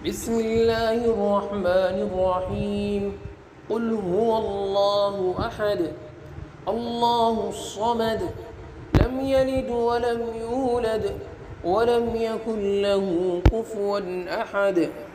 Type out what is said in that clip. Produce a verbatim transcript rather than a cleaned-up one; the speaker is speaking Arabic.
بسم الله الرحمن الرحيم قل هو الله أحد الله الصمد لم يلد ولم يولد ولم يكن له كفوا أحد